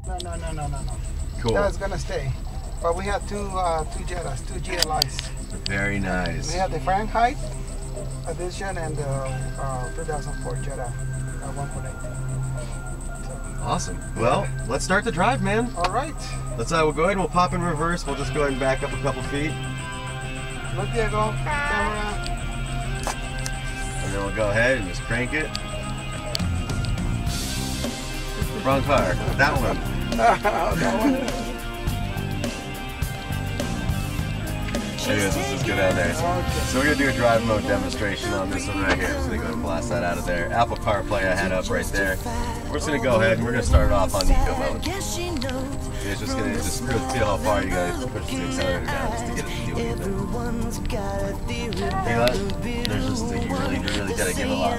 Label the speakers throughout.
Speaker 1: No.
Speaker 2: Cool.
Speaker 1: That's gonna stay. But we have two Jettas, two GLIs.
Speaker 2: Very nice.
Speaker 1: We have the Fahrenheit edition and the 2004 Jetta 1.8.
Speaker 2: Awesome. Well, let's start the drive, man.
Speaker 1: All right.
Speaker 2: Let's. We'll go ahead and we'll pop in reverse. We'll just go ahead and back up a couple feet.
Speaker 1: Look, Diego. Camera.
Speaker 2: And then we'll go ahead and just crank it. Wrong car. That one.
Speaker 1: That one.
Speaker 2: Anyways, let's just go down there.
Speaker 1: Okay.
Speaker 2: So we're gonna do a drive mode demonstration on this one right here. So we go and blast that out of there. Apple CarPlay I had up right there. We're just gonna go ahead and we're gonna start it off on eco mode. It's just gonna just really feel how far you guys push the accelerator down just to get it to do anything. Feel it? There's just you really gotta give a lot.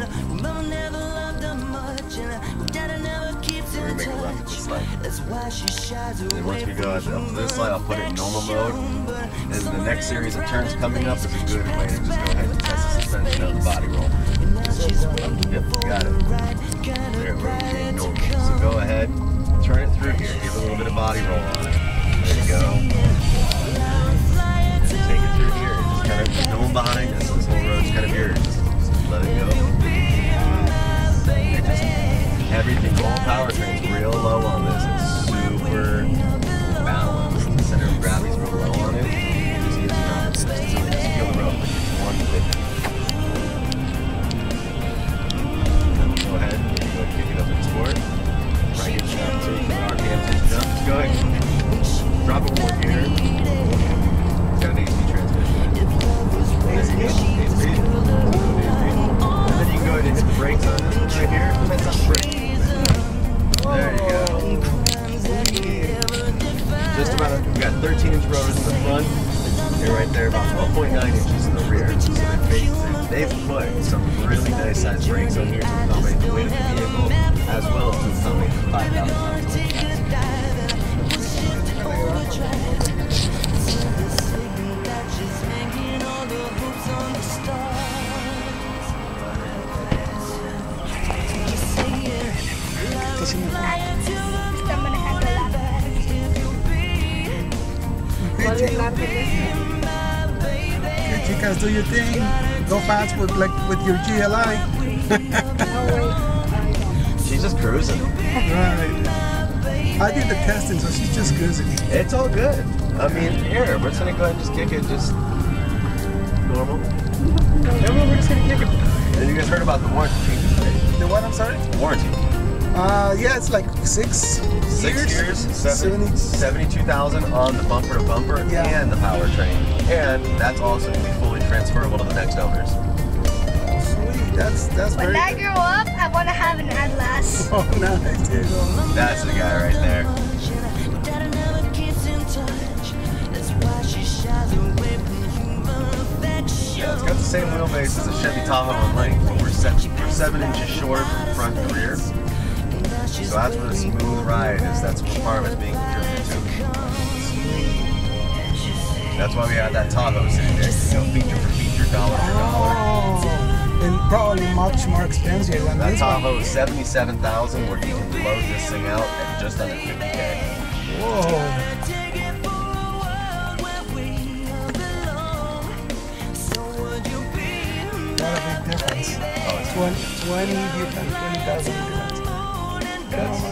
Speaker 2: So we're gonna make a left at this light. And once we go up to this light, I'll put it in normal mode. And the next series of turns coming up is a good way to just go ahead and test the suspension of the body roll. Yep, got it. There, we're in normal. So go ahead, turn it through here. Give a little bit of body roll on it. There you go. And take it through here. Just kind of, there's no one behind us. This whole road's kind of yours. Just let it go. And just everything, the whole powertrain's real low on this. It's super balanced. The center of gravity's real low on it. Just use the opposite. Just feel the road like it's one big. Go ahead, kick it up in sport. Crank it up so you can RPM to jump. Just go ahead. Drop it more gear. It's got an AC transmission. There you go. AC. And then you can go ahead and hit the brakes on this one right here. That's not the brake. There you go. Just about, we've got 13-inch rotors in the front. They're right there, about 12.9 inches in the rear. So they've put some really nice sized brakes on here to accommodate the weight of the vehicle, as well as to accommodate the 5,000 pounds.
Speaker 1: Okay, chicas, do your thing. Go fast with your GLI.
Speaker 2: She's just cruising.
Speaker 1: Right. I did the testing, so she's just cruising.
Speaker 2: It's all good. I mean, here, we're just gonna go ahead and just kick it, just normal. Yeah, we're just gonna kick it. And you guys heard about the warranty changes, right?
Speaker 1: The what? I'm sorry?
Speaker 2: Warranty.
Speaker 1: Yeah, it's like 6
Speaker 2: years, 72,000 on the bumper to bumper and the powertrain, and that's also going to be fully transferable to the next owners.
Speaker 1: Sweet, that's
Speaker 3: When I grow up, I want to have an Atlas.
Speaker 1: Oh, nice, Diego.
Speaker 2: That's the guy right there. Yeah, it's got the same wheelbase as a Chevy Tahoe in length, but we're 7 inches shorter from front and rear. So that's what a smooth ride is. That's what part of it's being contributed to. That's why we had that Tahoe sitting there. You know, feature for feature, dollar for dollar.
Speaker 1: Oh, and probably much more expensive than
Speaker 2: That
Speaker 1: this
Speaker 2: Tahoe is $77,000, where you can load this thing out at just under $50K.
Speaker 1: Whoa. What a big difference.
Speaker 2: Oh, it's
Speaker 1: 20 difference, 20,000 difference.
Speaker 2: That's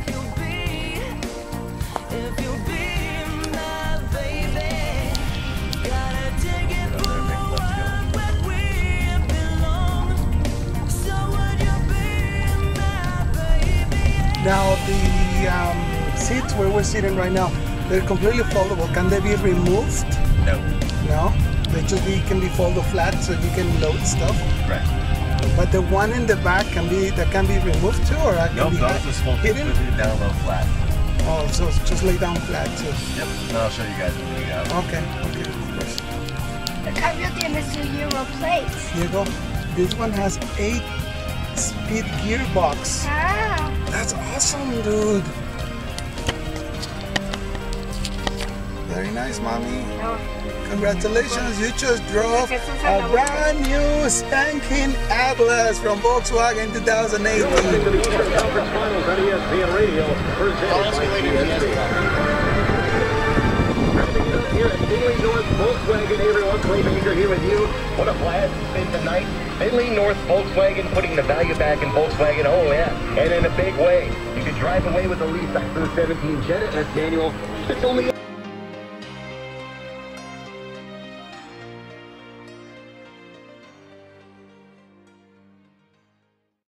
Speaker 1: now the seats where we're sitting right now, they're completely foldable. Can they be removed?
Speaker 2: no.
Speaker 1: No, they just can be folded flat so you can load stuff.
Speaker 2: Right.
Speaker 1: But the one in the back can be removed too, or that can
Speaker 2: Nope,
Speaker 1: be
Speaker 2: those just fold
Speaker 1: hidden.
Speaker 2: down low flat.
Speaker 1: Oh, so it's just lay down flat too.
Speaker 2: Yep. And I'll show you guys when we get out.
Speaker 1: Okay, of course.
Speaker 3: The Caribbean is a Euro plate.
Speaker 1: Here you go. This one has 8-speed gearbox.
Speaker 3: Ah.
Speaker 1: That's awesome, dude. Very nice, mommy. Congratulations, you just drove a brand new spanking Atlas from Volkswagen 2018.
Speaker 4: Welcome to the Eastern Conference Finals on ESPN Radio, presented by TSP. Here at Finley North Volkswagen, everyone. Clay Baker here with you. What a blast it's been tonight. Finley North Volkswagen putting the value back in Volkswagen. Oh yeah, and in a big way. You can drive away with the lease back to the 17 Jetta S manual. It's only